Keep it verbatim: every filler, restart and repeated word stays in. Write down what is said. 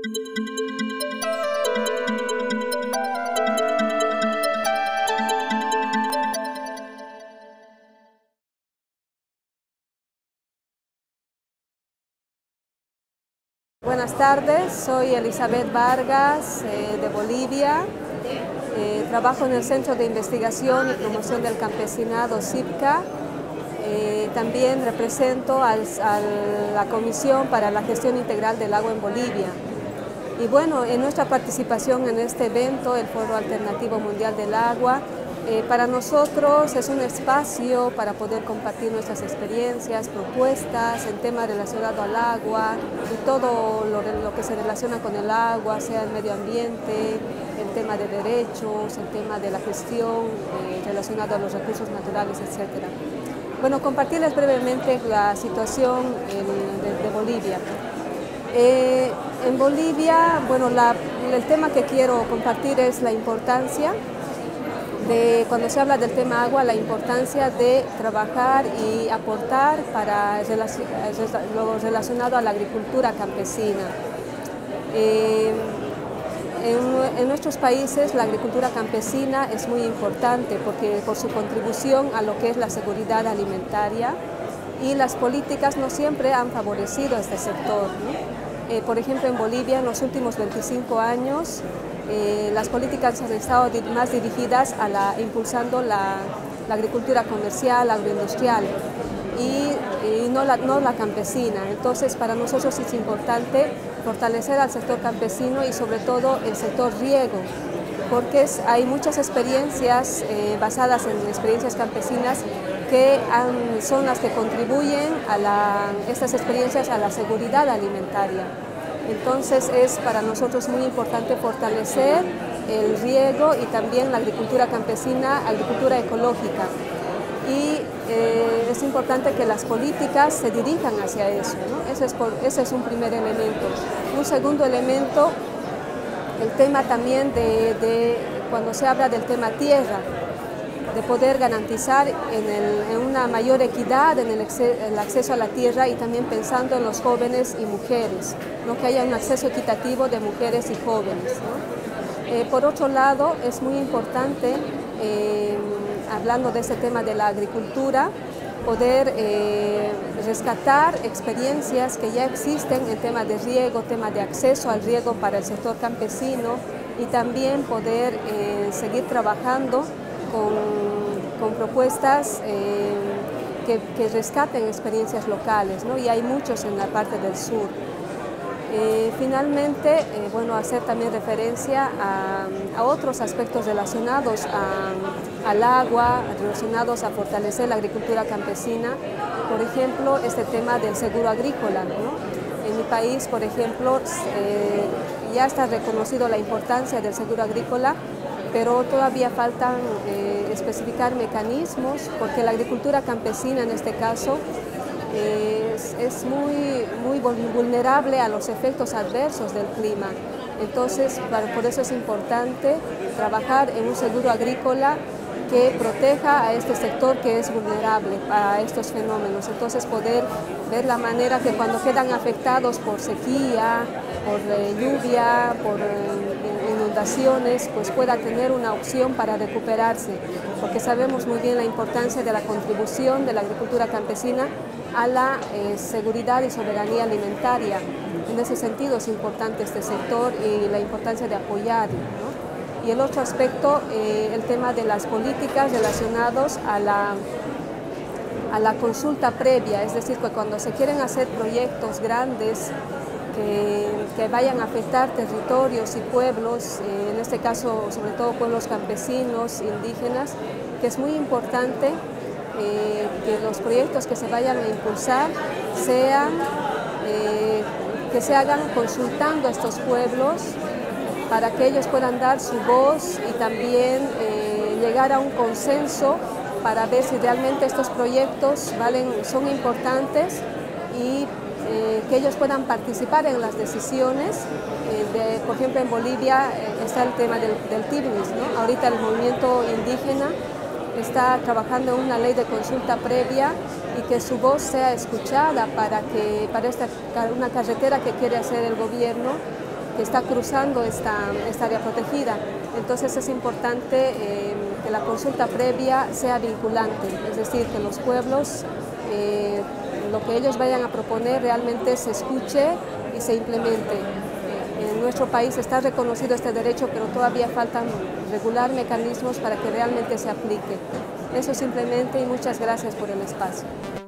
Buenas tardes, soy Elizabeth Vargas eh, de Bolivia. Eh, trabajo en el Centro de Investigación y Promoción del Campesinado, CIPCA. Eh, también represento al, a la Comisión para la Gestión Integral del Agua en Bolivia. Y bueno, en nuestra participación en este evento, el Foro Alternativo Mundial del Agua, eh, para nosotros es un espacio para poder compartir nuestras experiencias, propuestas en temas relacionados al agua y todo lo, lo que se relaciona con el agua, sea el medio ambiente, el tema de derechos, el tema de la gestión eh, relacionado a los recursos naturales, etcétera. Bueno, compartirles brevemente la situación en, de, de Bolivia. Eh, en Bolivia, bueno, la, el tema que quiero compartir es la importancia de, cuando se habla del tema agua, la importancia de trabajar y aportar para lo relacionado a la agricultura campesina. Eh, en, en nuestros países la agricultura campesina es muy importante porque por su contribución a lo que es la seguridad alimentaria, y las políticas no siempre han favorecido a este sector, ¿no? Eh, por ejemplo, en Bolivia en los últimos veinticinco años eh, las políticas han estado más dirigidas a la, impulsando la, la agricultura comercial, agroindustrial y, y no, la, no la campesina. Entonces, para nosotros es importante fortalecer al sector campesino y sobre todo el sector riego, porque es, hay muchas experiencias eh, basadas en experiencias campesinas que han, son las que contribuyen a la, estas experiencias a la seguridad alimentaria. Entonces es para nosotros muy importante fortalecer el riego y también la agricultura campesina, agricultura ecológica. Y eh, es importante que las políticas se dirijan hacia eso, ¿no? Ese es, por, ese es un primer elemento. Un segundo elemento, el tema también de, de cuando se habla del tema tierra, de poder garantizar en, el, en una mayor equidad en el, el acceso a la tierra y también pensando en los jóvenes y mujeres, ¿no? Que haya un acceso equitativo de mujeres y jóvenes, ¿no? Eh, por otro lado, es muy importante, eh, hablando de ese tema de la agricultura, poder eh, rescatar experiencias que ya existen en temas de riego, temas de acceso al riego para el sector campesino y también poder eh, seguir trabajando Con, con propuestas eh, que, que rescaten experiencias locales, ¿no? Y hay muchos en la parte del sur. Eh, finalmente, eh, bueno, hacer también referencia a, a otros aspectos relacionados a, al agua, relacionados a fortalecer la agricultura campesina, por ejemplo, este tema del seguro agrícola, ¿no? En mi país, por ejemplo, eh, ya está reconocido la importancia del seguro agrícola, pero todavía faltan eh, especificar mecanismos, porque la agricultura campesina en este caso eh, es, es muy, muy vulnerable a los efectos adversos del clima. Entonces, por eso es importante trabajar en un seguro agrícola que proteja a este sector que es vulnerable a estos fenómenos. Entonces, poder ver la manera que cuando quedan afectados por sequía, por eh, lluvia, por eh, inundaciones, pues pueda tener una opción para recuperarse, porque sabemos muy bien la importancia de la contribución de la agricultura campesina a la eh, seguridad y soberanía alimentaria. En ese sentido es importante este sector y la importancia de apoyarlo, ¿no? Y el otro aspecto, eh, el tema de las políticas relacionadas a la, a la consulta previa, es decir, que cuando se quieren hacer proyectos grandes que, que vayan a afectar territorios y pueblos, eh, en este caso sobre todo pueblos campesinos, indígenas, que es muy importante eh, que los proyectos que se vayan a impulsar sean, eh, que se hagan consultando a estos pueblos, para que ellos puedan dar su voz y también eh, llegar a un consenso para ver si realmente estos proyectos valen, son importantes y eh, que ellos puedan participar en las decisiones. Eh, de, por ejemplo, en Bolivia eh, está el tema del, del TIBNIS, ¿no? Ahorita el movimiento indígena está trabajando en una ley de consulta previa y que su voz sea escuchada para que para esta, una carretera que quiere hacer el gobierno, que está cruzando esta, esta área protegida. Entonces es importante eh, que la consulta previa sea vinculante, es decir, que los pueblos, eh, lo que ellos vayan a proponer realmente se escuche y se implemente. En nuestro país está reconocido este derecho, pero todavía faltan regular mecanismos para que realmente se aplique. Eso simplemente, y muchas gracias por el espacio.